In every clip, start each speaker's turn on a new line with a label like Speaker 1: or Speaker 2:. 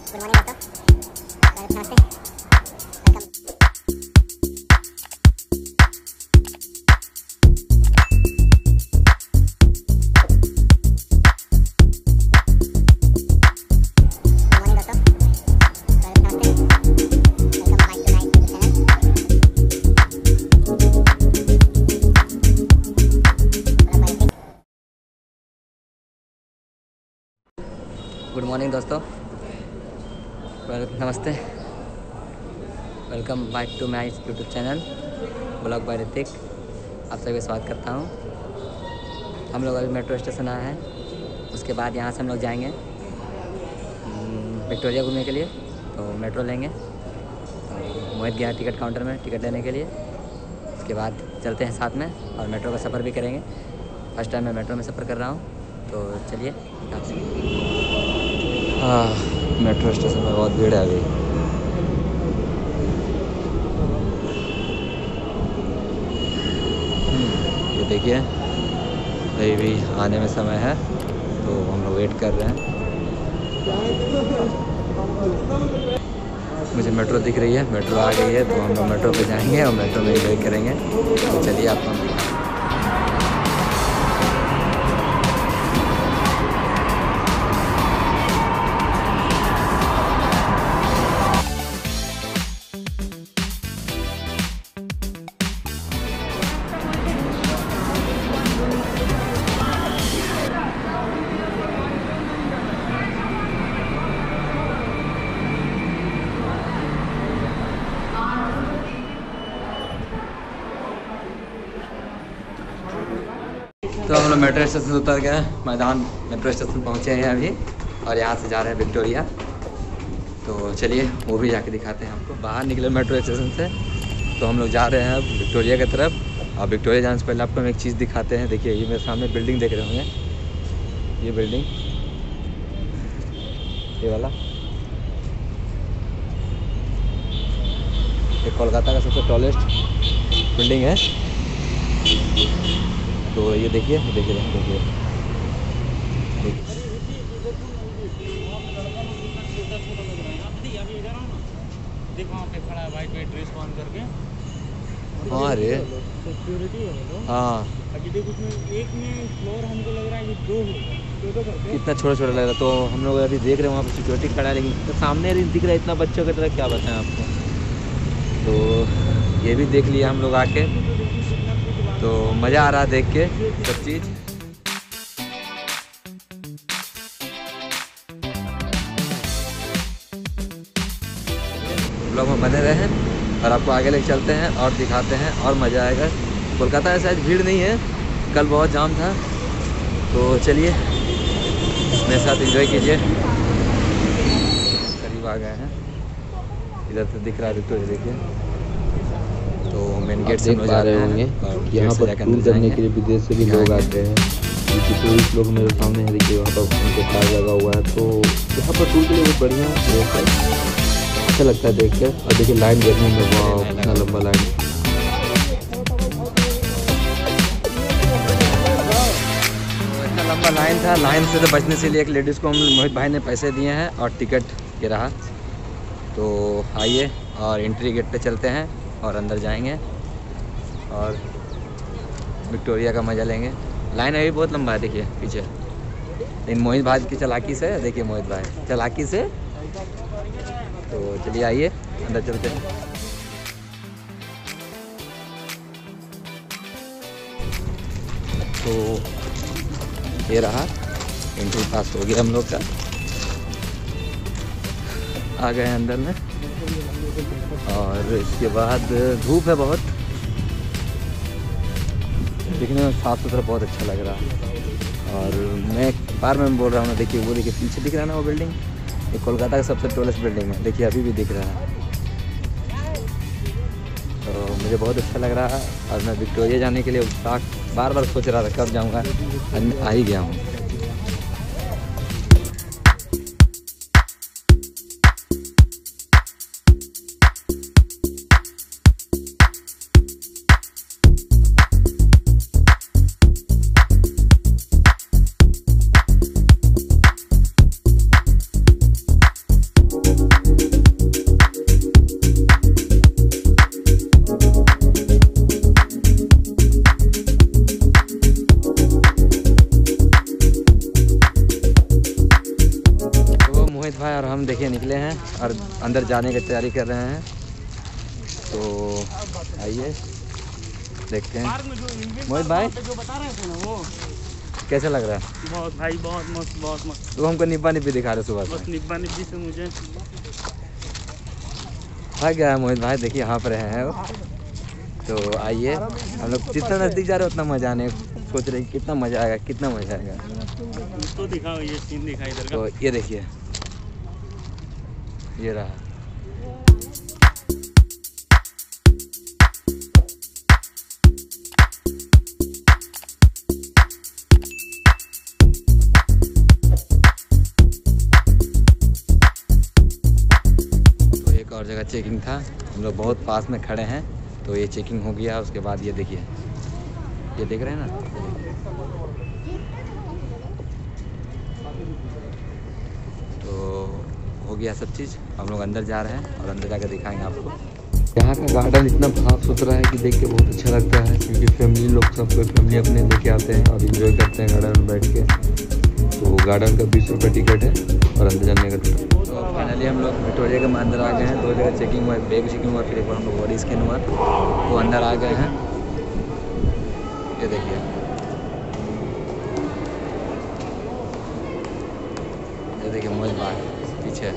Speaker 1: Good morning दोस्तों, नमस्ते। Welcome back to my YouTube channel blog by Hrithik. आप सभी का स्वागत करता हूँ। हम लोग अभी मेट्रो स्टेशन आए हैं। उसके बाद यहाँ से हम लोग जाएंगे विक्टोरिया घूमने के लिए। तो मेट्रो लेंगे। तो मोहित गया टिकट काउंटर में टिकट लेने के लिए। उसके बाद चलते हैं साथ में और मेट्रो का सफ़र भी करेंगे। फर्स्ट टाइम मैं मेट्रो में सफ़र कर रहा हूँ, तो चलिए दिखाते हैं। मेट्रो स्टेशन में बहुत भीड़ है अभी। ये देखिए, अभी भी आने में समय है, तो हम लोग वेट कर रहे हैं। मुझे मेट्रो दिख रही है, मेट्रो आ गई है, तो हम लोग मेट्रो पे जाएंगे और मेट्रो में एंजॉय करेंगे। तो चलिए आपको हम दिखाएं। तो हम लोग मेट्रो स्टेशन से उतर गए, मैदान मेट्रो स्टेशन पहुँचे हैं अभी, और यहाँ से जा रहे हैं विक्टोरिया। तो चलिए वो भी जाके दिखाते हैं आपको। बाहर निकले मेट्रो स्टेशन से, तो हम लोग जा रहे हैं अब विक्टोरिया की तरफ। और विक्टोरिया जाने से पहले आपको हम एक चीज़ दिखाते हैं। देखिए, ये मेरे सामने बिल्डिंग देख रहे होंगे, ये बिल्डिंग, ये वाला, ये कोलकाता का सबसे टॉलेस्ट बिल्डिंग है। तो ये देखिए, देखिए देखिए, हाँ रे, हाँ
Speaker 2: एक में फ्लोर हमको लग रहा है कि दो होगा,
Speaker 1: इतना छोटा छोटा लग रहा है। तो हम लोग अभी देख रहे हैं वहाँ पर सिक्योरिटी खड़ा है, लेकिन तो सामने दिख रहा है इतना बच्चों की तरह, क्या बताएं आपको। तो ये भी देख लिया हम लोग आके, तो मज़ा आ रहा है देख के सब चीज़। ब्लॉग में बने रहे हैं और आपको आगे लेके चलते हैं और दिखाते हैं, और मज़ा आएगा। कोलकाता में शायद भीड़ नहीं है, कल बहुत जाम था। तो चलिए मेरे साथ एंजॉय कीजिए। करीब आ गए हैं, इधर से दिख रहा है विक्टोरिया, देखिए। तो मेन गेट से
Speaker 3: देख पा रहे होंगे, यहाँ पर टूर करने के लिए विदेश से भी लोग आते हैं। क्योंकि टूरिस्ट लोग मेरे सामने है, देखिए वहाँ पर उनके कार लगा हुआ है। तो यहाँ पर टूर के लिए बहुत बढ़िया प्लेस है, अच्छा लगता है देख कर। और देखिए लाइन देखने में, वाह कितना लंबा लाइन।
Speaker 1: इतना लंबा लाइन था, लाइन से तो बचने के लिए एक लेडीज़ को हम मोहित भाई ने पैसे दिए हैं और टिकट के रहा। तो आइए और एंट्री गेट पे चलते हैं और अंदर जाएंगे और विक्टोरिया का मज़ा लेंगे। लाइन अभी बहुत लंबा है, देखिए पीछे। लेकिन मोहित भाई की चालाकी से, देखिए मोहित भाई चालाकी से। तो चलिए आइए अंदर चलते हैं। तो ये रहा, एंट्री पास हो गया हम लोग का। आ गए अंदर में, और इसके बाद धूप है बहुत, दिखने में साफ़ सुथरा बहुत अच्छा लग रहा है। और मैं बार में बोल रहा हूँ ना, देखिए वो देखिए पीछे दिख रहा है ना वो बिल्डिंग, ये कोलकाता का सबसे टॉलेस्ट बिल्डिंग है। देखिए अभी भी दिख रहा है। तो मुझे बहुत अच्छा लग रहा है, और मैं विक्टोरिया जाने के लिए बार बार सोच रहा था कब जाऊँगा, आ ही गया हूँ। मोहित भाई और हम देखिए निकले हैं और अंदर जाने की तैयारी कर रहे हैं। तो आइए देखते हैं। मोहित भाई
Speaker 2: जो बता रहे थे ना वो
Speaker 1: कैसा लग रहा है?
Speaker 2: बहुत भाई, बहुत मस्त, बहुत मस्त।
Speaker 1: तो हमको निब्बा निब्बी दिखा रहे सुबह
Speaker 2: बस
Speaker 1: से।
Speaker 2: निब्बा निब्बी से मुझे
Speaker 1: भाग गया है मोहित भाई, देखिए यहाँ पर हैं वो। तो आइए हम लोग जितना नज़दीक जा रहे हैं उतना मज़ा आने, सोच रहे हैं कितना मज़ा आएगा, कितना मज़ा आएगा।
Speaker 2: तो दिखाओ, ये सीन दिखाई इधर का।
Speaker 1: तो ये देखिए, ये रहा। तो एक और जगह चेकिंग था, हम लोग बहुत पास में खड़े हैं, तो ये चेकिंग हो गया। उसके बाद ये देखिए, ये देख रहे हैं ना, तो हो गया सब चीज़। हम लोग अंदर जा रहे हैं और अंदर जाकर दिखाएंगे आपको।
Speaker 3: यहाँ का गार्डन इतना साफ सुथरा है कि देख के बहुत अच्छा लगता है, क्योंकि फैमिली लोग सब कोई फैमिली अपने लेके आते हैं और एंजॉय करते हैं गार्डन में बैठ के। तो गार्डन का 20 रुपये टिकट है और अंदर जाने का टिकट।
Speaker 1: तो फाइनली हम लोग विक्टोरिया के अंदर आ गए हैं। 2 जगह चेकिंग हुआ, बैग चेकिंग हुआ, फिर एक बार हम लोग बॉडी स्कैन हुआ, तो अंदर आ गए हैं। ये देखिए, ये देखिए मोहित भाई पीछे।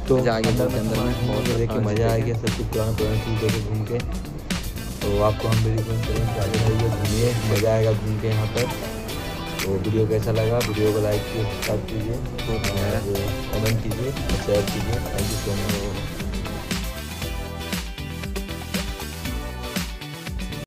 Speaker 3: तो
Speaker 1: मजा आ गया
Speaker 3: अंदर
Speaker 1: के अंदर में
Speaker 3: बहुत देख के मज़ा आ गया, सब कुछ पुराना पुराना चीज़ देखे घूम के। तो आपको हम भी रिकमेंड करेंगे आगे रहिए, घूमिए, मज़ा आएगा घूम के यहाँ पर। तो वीडियो कैसा लगा, वीडियो को लाइक कीजिए, सब्सक्राइब कीजिए, कमेंट कीजिए, शेयर कीजिए। Thank you so much.